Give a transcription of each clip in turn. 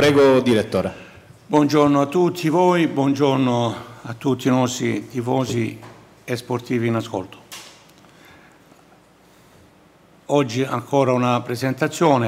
Prego, direttore. Buongiorno a tutti voi, buongiorno a tutti i nostri tifosi e sportivi in ascolto. Oggi ancora una presentazione.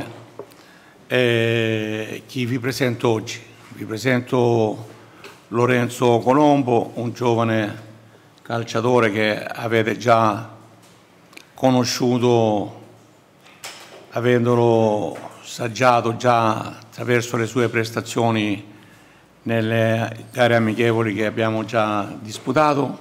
Chi vi presento oggi? Vi presento Lorenzo Colombo, un giovane calciatore che avete già conosciuto, avendolo saggiato già attraverso le sue prestazioni nelle gare amichevoli che abbiamo già disputato.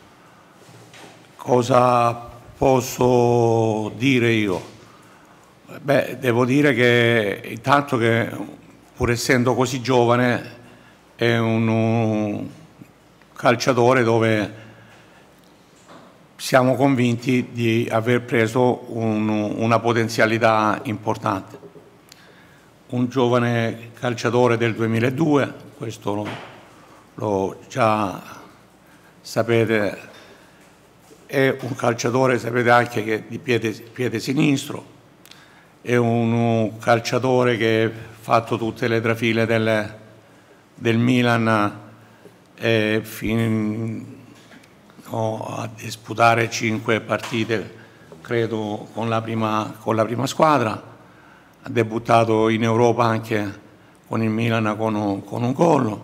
Cosa posso dire io? Beh, devo dire che intanto che pur essendo così giovane è un calciatore dove siamo convinti di aver preso una potenzialità importante. Un giovane calciatore del 2002, questo lo già sapete, è un calciatore, sapete anche che di piede sinistro, è un calciatore che ha fatto tutte le trafile del Milan fino a disputare 5 partite, credo, con la prima squadra. Ha debuttato in Europa anche con il Milan con un gol.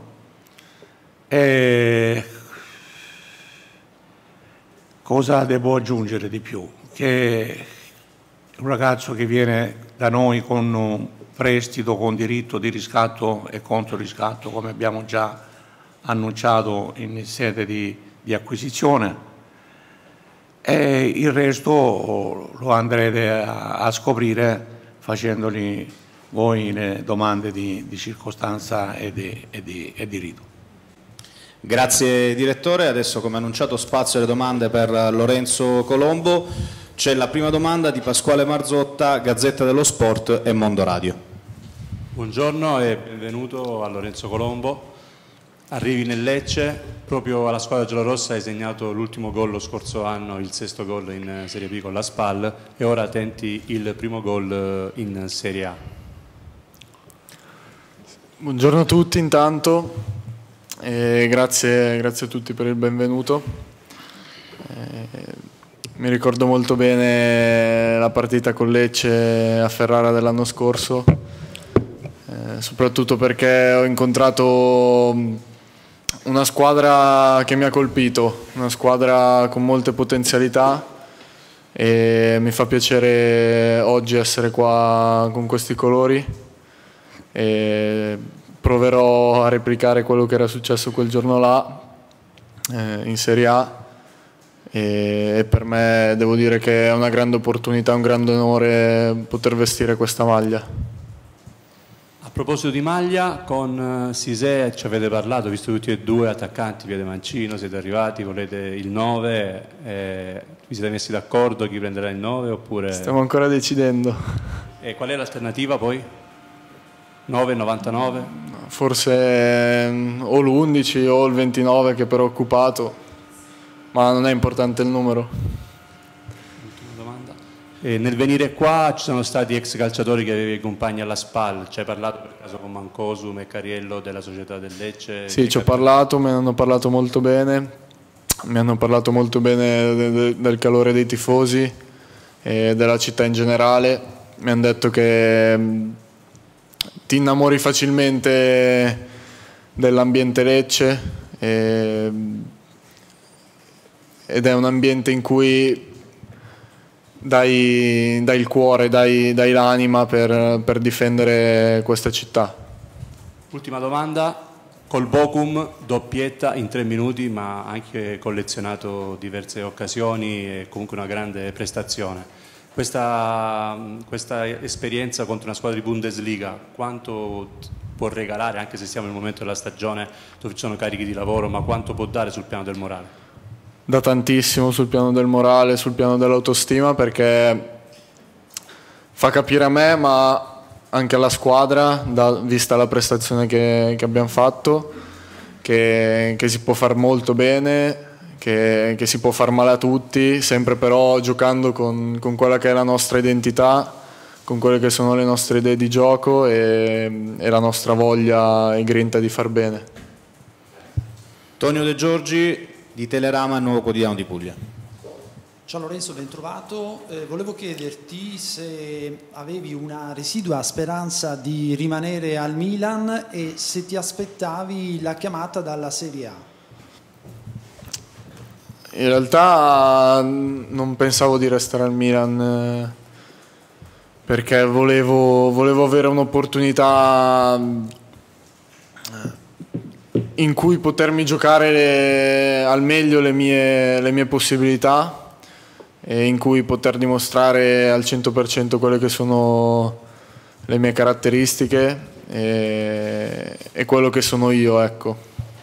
Cosa devo aggiungere di più? Che è un ragazzo che viene da noi con un prestito con diritto di riscatto e controriscatto, come abbiamo già annunciato in sede di acquisizione, e il resto lo andrete a scoprire facendogli voi le domande di circostanza e di rito. Grazie direttore, adesso come annunciato spazio alle domande per Lorenzo Colombo. C'è la prima domanda di Pasquale Marzotta, Gazzetta dello Sport e Mondo Radio. Buongiorno e benvenuto a Lorenzo Colombo. Arrivi nel Lecce, proprio alla squadra giallorossa hai segnato l'ultimo gol lo scorso anno, il 6° gol in Serie B con la SPAL, e ora tenti il primo gol in Serie A. Buongiorno a tutti intanto, grazie a tutti per il benvenuto. Mi ricordo molto bene la partita con Lecce a Ferrara dell'anno scorso, soprattutto perché ho incontrato una squadra che mi ha colpito, una squadra con molte potenzialità, e mi fa piacere oggi essere qua con questi colori e proverò a replicare quello che era successo quel giorno là in Serie A, e per me devo dire che è una grande opportunità, un grande onore poter vestire questa maglia. A proposito di maglia, con Sisè ci avete parlato, visto tutti e due attaccanti, piede mancino, siete arrivati, volete il 9, vi siete messi d'accordo chi prenderà il 9 oppure... Stiamo ancora decidendo. E qual è l'alternativa poi? 9, 99? Forse o l'11 o il 29 che però è occupato, ma non è importante il numero. E nel venire qua ci sono stati ex calciatori che avevi compagni alla SPAL, ci hai parlato per caso con Mancosu, Meccariello della società del Lecce? Sì, ci ho parlato, me ne hanno parlato molto bene, del calore dei tifosi e della città in generale. Mi hanno detto che ti innamori facilmente dell'ambiente Lecce ed è un ambiente in cui dai il cuore, dai l'anima per difendere questa città. Ultima domanda, col Bochum doppietta in 3 minuti, ma anche collezionato diverse occasioni e comunque una grande prestazione. Questa esperienza contro una squadra di Bundesliga quanto può regalare, anche se siamo nel momento della stagione dove ci sono carichi di lavoro, ma quanto può dare sul piano del morale? Da tantissimo sul piano del morale, sul piano dell'autostima, perché fa capire a me, ma anche alla squadra, vista la prestazione che abbiamo fatto, che si può far molto bene, che si può far male a tutti, sempre però giocando con quella che è la nostra identità, quelle che sono le nostre idee di gioco e la nostra voglia e grinta di far bene. Tonio De Giorgi di Telerama, il Nuovo Quotidiano di Puglia. Ciao Lorenzo, ben trovato. Volevo chiederti se avevi una residua speranza di rimanere al Milan e se ti aspettavi la chiamata dalla Serie A. In realtà non pensavo di restare al Milan perché volevo avere un'opportunità in cui potermi giocare al meglio le mie possibilità e in cui poter dimostrare al 100% quelle che sono le mie caratteristiche e quello che sono io, ecco.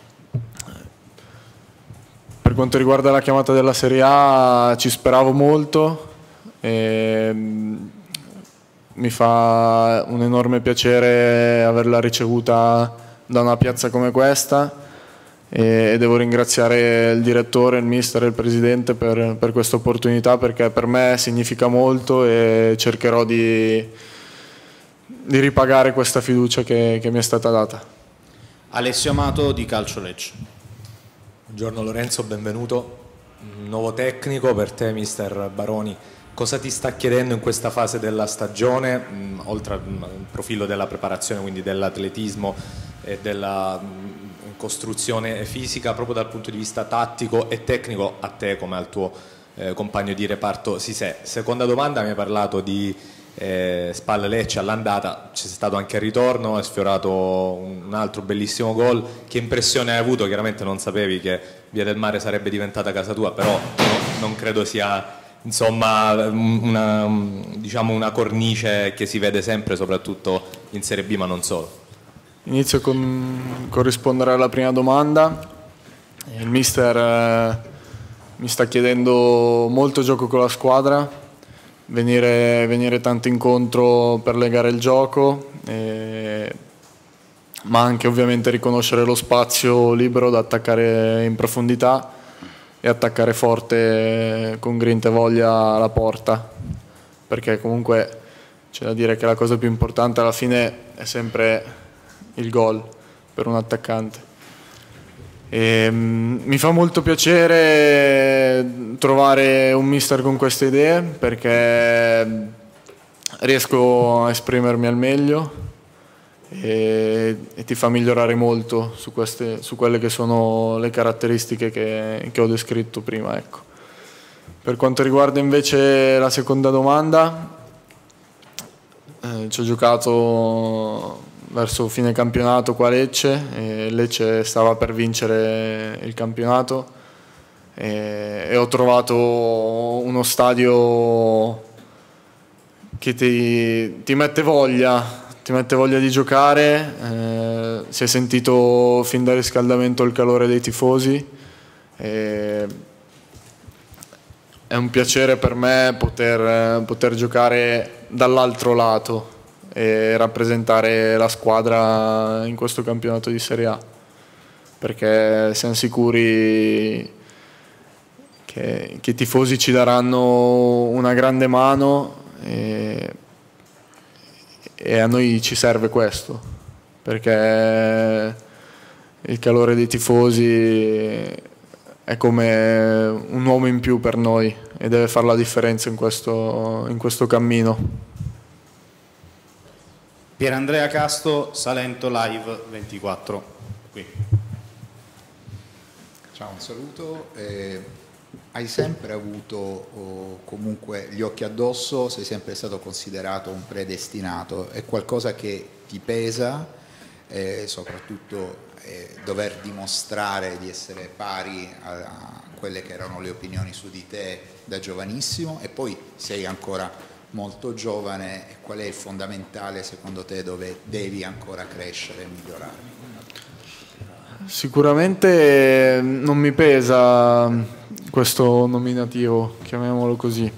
Per quanto riguarda la chiamata della Serie A ci speravo molto e mi fa un enorme piacere averla ricevuta da una piazza come questa e devo ringraziare il direttore, il mister e il presidente per questa opportunità, perché per me significa molto e cercherò di ripagare questa fiducia che mi è stata data. Alessio Amato di Calcio Lecce. Buongiorno Lorenzo, benvenuto. Nuovo tecnico per te, mister Baroni. Cosa ti sta chiedendo in questa fase della stagione, oltre al profilo della preparazione, quindi dell'atletismo e della costruzione fisica, proprio dal punto di vista tattico e tecnico, a te come al tuo compagno di reparto Sisè? Seconda domanda, mi hai parlato di Spal Lecce all'andata, c'è stato anche il ritorno, hai sfiorato un altro bellissimo gol. Che impressione hai avuto? Chiaramente non sapevi che Via del Mare sarebbe diventata casa tua, però non credo sia, insomma, una cornice che si vede sempre, soprattutto in Serie B, ma non solo. Inizio con rispondere alla prima domanda. Il mister mi sta chiedendo molto gioco con la squadra, venire tanto incontro per legare il gioco, ma anche ovviamente riconoscere lo spazio libero da attaccare in profondità e attaccare forte con grinta e voglia alla porta, perché comunque c'è da dire che la cosa più importante alla fine è sempre il gol per un attaccante. Mi fa molto piacere trovare un mister con queste idee, perché riesco a esprimermi al meglio e ti fa migliorare molto su quelle che sono le caratteristiche che ho descritto prima, ecco. Per quanto riguarda invece la seconda domanda, ci ho giocato verso fine campionato qua a Lecce, e Lecce stava per vincere il campionato e ho trovato uno stadio che ti mette voglia di giocare, si è sentito fin dal riscaldamento il calore dei tifosi, è un piacere per me poter giocare dall'altro lato e rappresentare la squadra in questo campionato di Serie A, perché siamo sicuri che i tifosi ci daranno una grande mano e a noi ci serve questo, perché il calore dei tifosi è come un uomo in più per noi e deve fare la differenza in questo cammino. Pierandrea Casto, Salento Live 24. Qui. Ciao, un saluto. Hai sempre avuto comunque gli occhi addosso, sei sempre stato considerato un predestinato, è qualcosa che ti pesa, soprattutto dover dimostrare di essere pari a quelle che erano le opinioni su di te da giovanissimo, e poi sei ancora molto giovane. Qual è il fondamentale secondo te dove devi ancora crescere e migliorare? Sicuramente non mi pesa questo nominativo, chiamiamolo così.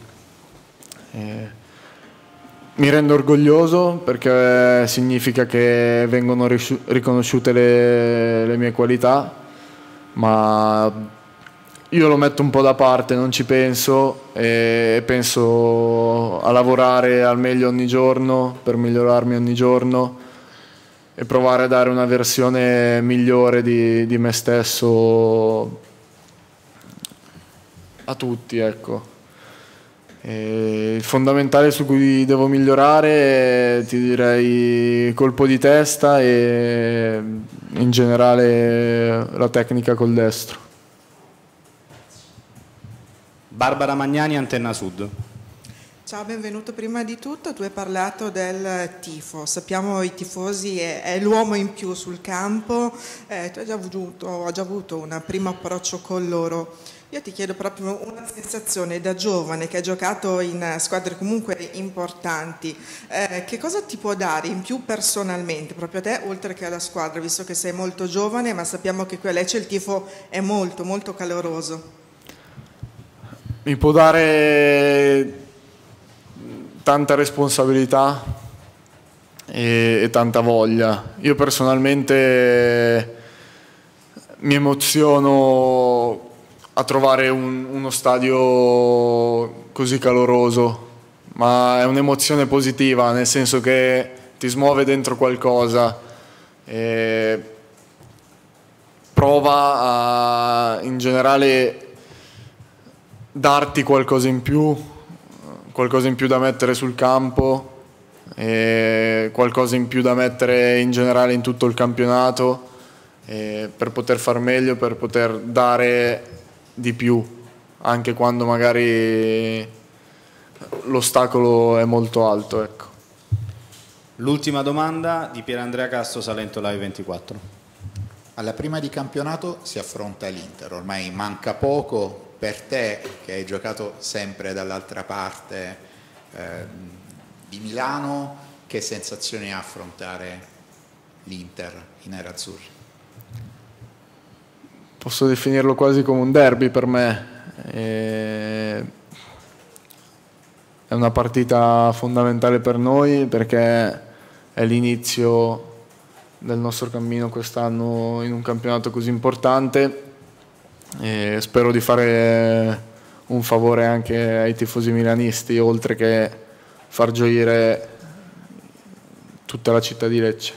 Mi rendo orgoglioso perché significa che vengono riconosciute le mie qualità, ma io lo metto un po' da parte, non ci penso e penso a lavorare al meglio ogni giorno per migliorarmi ogni giorno e provare a dare una versione migliore di me stesso a tutti, ecco. Il fondamentale su cui devo migliorare, ti direi colpo di testa e in generale la tecnica col destro. Barbara Magnani, Antenna Sud. Ciao, benvenuto. Prima di tutto tu hai parlato del tifo, sappiamo i tifosi è l'uomo in più sul campo, tu hai già avuto un primo approccio con loro. Io ti chiedo proprio una sensazione da giovane che hai giocato in squadre comunque importanti, che cosa ti può dare in più personalmente, proprio a te oltre che alla squadra, visto che sei molto giovane, ma sappiamo che qui a Lecce il tifo è molto molto caloroso. Mi può dare tanta responsabilità e tanta voglia. Io personalmente mi emoziono a trovare uno stadio così caloroso, ma è un'emozione positiva, nel senso che ti smuove dentro qualcosa e prova a, in generale, darti qualcosa in più da mettere sul campo e qualcosa in più da mettere in generale in tutto il campionato per poter far meglio, per poter dare di più, anche quando magari l'ostacolo è molto alto, ecco. L'ultima domanda di Pierandrea Castro, Salento Live 24. Alla prima di campionato si affronta l'Inter, ormai manca poco. Per te, che hai giocato sempre dall'altra parte di Milano, che sensazioni ha affrontare l'Inter i nerazzurri? Posso definirlo quasi come un derby per me. È una partita fondamentale per noi perché è l'inizio del nostro cammino quest'anno in un campionato così importante. E spero di fare un favore anche ai tifosi milanisti, oltre che far gioire tutta la città di Lecce.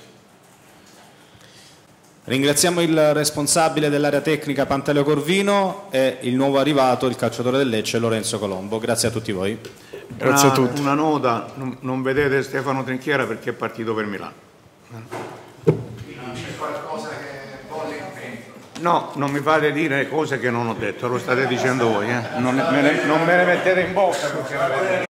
Ringraziamo il responsabile dell'area tecnica Pantaleo Corvino e il nuovo arrivato, il calciatore del Lecce, Lorenzo Colombo. Grazie a tutti voi. Grazie a tutti. Una nota, non vedete Stefano Trinchiera perché è partito per Milano. C'è qualcosa che bolle in pentola? No, non mi fate dire cose che non ho detto, lo state dicendo voi. Non me ne mettete in bocca.